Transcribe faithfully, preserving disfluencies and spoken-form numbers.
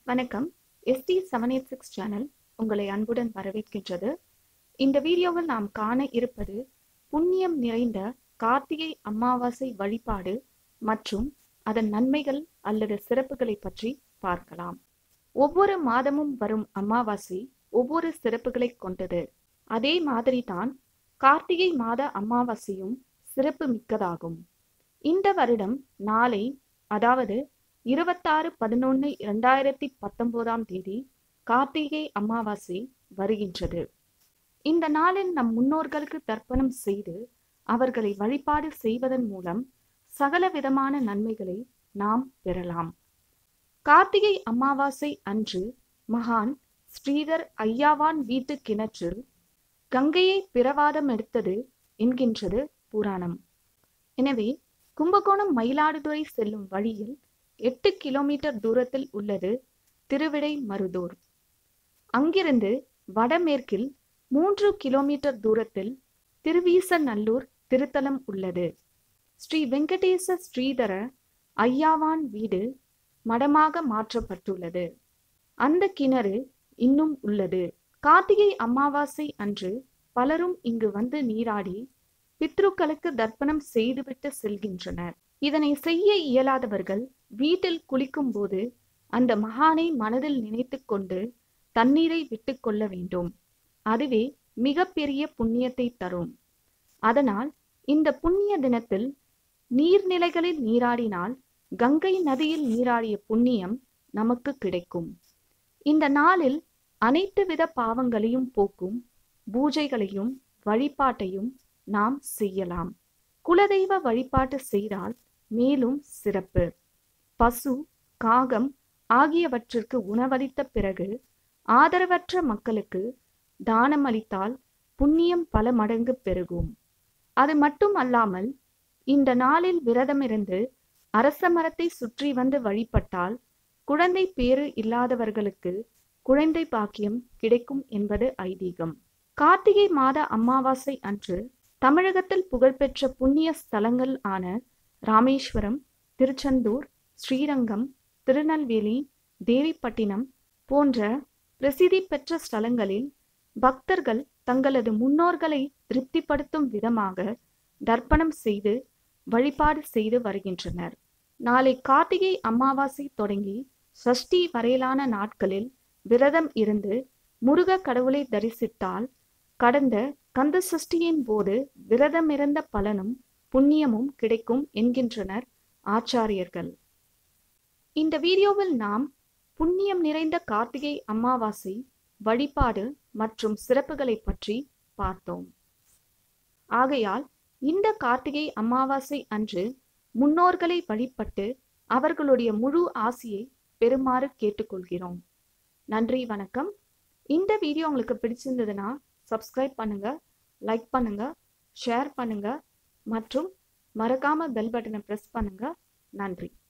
வணக்கம். S D seven eight six channel உங்களை அன்புடன் வரவேற்கின்றது. இந்த வீடியோவில் நாம் காண இருப்பது புண்ணியம் நிறைந்த கார்த்திகை அமாவாசை வழிபாடு மற்றும் அதன் நன்மைகள் அல்லது சிறப்புகளை பற்றி பார்க்கலாம். ஒவ்வொரு மாதமும் வரும் அமாவாசை ஒவ்வொரு சிறப்புகளை கொண்டது. அதே மாதிரி தான் கார்த்திகை மாத அமாவாசையும் சிறப்பு மிக்கதாகும். இந்த வருடம் நாளை, அதாவது இருபத்தாறு பதினொன்று இரண்டாயிரத்தி பத்தொன்பதாம் தேதி கார்த்திகை அமாவாசை வருகின்றது. இந்த நாளில் நம் முன்னோர்களுக்கு தர்ப்பணம் செய்து அவர்களை வழிபாடு செய்வதன் மூலம் சகல விதமான நன்மைகளை நாம் பெறலாம். கார்த்திகை அமாவாசை அன்று மகான் ஸ்ரீதர் ஐயாவான் வீட்டு கிணற்றில் கங்கையை பிரவாதம் எடுத்தது என்கின்றது புராணம். எனவே கும்பகோணம் மயிலாடுதுறை செல்லும் வழியில் எட்டு கிலோமீட்டர் தூரத்தில் உள்ளது திருவிடைமருதூர். அங்கிருந்து வடமேற்கில் மூன்று கிலோமீட்டர் தூரத்தில் திருவீசநல்லூர் திருத்தலம் உள்ளது. ஸ்ரீ வெங்கடேச ஸ்ரீதர ஐயாவான் வீடு மடமாக மாற்றப்பட்டுள்ளது. அந்த கிணறு இன்னும் உள்ளது. கார்த்திகை அமாவாசை அன்று பலரும் இங்கு வந்து நீராடி பித்ருக்களுக்கு தர்ப்பணம் செய்துவிட்டு செல்கின்றனர். இதனை செய்ய இயலாதவர்கள் வீட்டில் குளிக்கும் போது அந்த மகானை மனதில் நினைத்து கொண்டு தண்ணீரை விட்டு கொள்ள வேண்டும். அதுவே மிக பெரிய புண்ணியத்தை தரும். அதனால் இந்த புண்ணிய தினத்தில் நீர்நிலைகளில் நீராடினால் கங்கை நதியில் நீராடிய புண்ணியம் நமக்கு கிடைக்கும். இந்த நாளில் அனைத்து வித பாவங்களையும் போக்கும் பூஜைகளையும் வழிபாட்டையும் நாம் செய்யலாம். குலதெய்வ வழிபாட்டு செய்தால் மேலும் சிறப்பு. பசு, காகம் ஆகியவற்றிற்கு உணவளித்த பிறகு ஆதரவற்ற மக்களுக்கு தானம் அளித்தால் புண்ணியம் பல மடங்கு பெருகும். அது மட்டும் அல்லாமல் இந்த நாளில் விரதமிருந்து அரச மரத்தை சுற்றி வந்து வழிபட்டால் குழந்தை பேறு இல்லாதவர்களுக்கு குழந்தை பாக்கியம் கிடைக்கும் என்பது ஐதீகம். கார்த்திகை மாத அமாவாசை அன்று தமிழகத்தில் புகழ்பெற்ற புண்ணிய ஸ்தலங்கள் ஆன ராமேஸ்வரம், திருச்செந்தூர், ஸ்ரீரங்கம், திருநெல்வேலி, தேவிப்பட்டினம் போன்ற பிரசித்தி பெற்ற ஸ்தலங்களில் பக்தர்கள் தங்களது முன்னோர்களை திருப்திப்படுத்தும் விதமாக தர்ப்பணம் செய்து வழிபாடு செய்து வருகின்றனர். நாளை கார்த்திகை அமாவாசை தொடங்கி சஷ்டி வரையிலான நாட்களில் விரதம் இருந்து முருக கடவுளை தரிசித்தால் கடந்த கந்த சஷ்டியின் போது விரதமிருந்த பலனும் புண்ணியமும் கிடைக்கும் என்கின்றனர் ஆச்சாரியர்கள். இந்த வீடியோவில் நாம் புண்ணியம் நிறைந்த கார்த்திகை அமாவாசை வழிபாடு மற்றும் சிறப்புகளை பற்றி பார்த்தோம். ஆகையால் இந்த கார்த்திகை அமாவாசை அன்று முன்னோர்களை வழிபட்டு அவர்களுடைய முழு ஆசியை பெறுமாறு கேட்டுக்கொள்கிறோம். நன்றி, வணக்கம். இந்த வீடியோ உங்களுக்கு பிடிச்சிருந்ததுன்னா சப்ஸ்கிரைப் பண்ணுங்க, லைக் பண்ணுங்க, ஷேர் பண்ணுங்க மற்றும் மறக்காம பெல் பட்டனை பிரஸ் பண்ணுங்க. நன்றி.